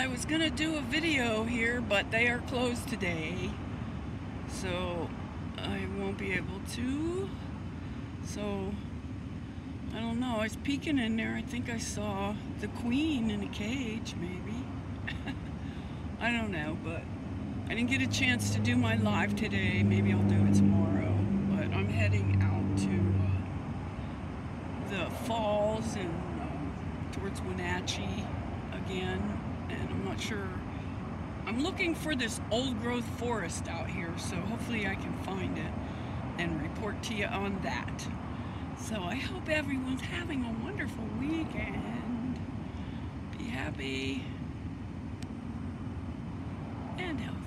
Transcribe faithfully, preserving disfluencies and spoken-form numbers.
I was gonna do a video here, but they are closed today, so I won't be able to. So I don't know, I was peeking in there. I think I saw the queen in a cage, maybe. I don't know, but I didn't get a chance to do my live today. Maybe I'll do it tomorrow. But I'm heading out to uh, the falls and uh, towards Wenatchee again, and I'm not sure. I'm looking for this old growth forest out here, so hopefully I can find it and report to you on that. So I hope everyone's having a wonderful weekend. Be happy and healthy.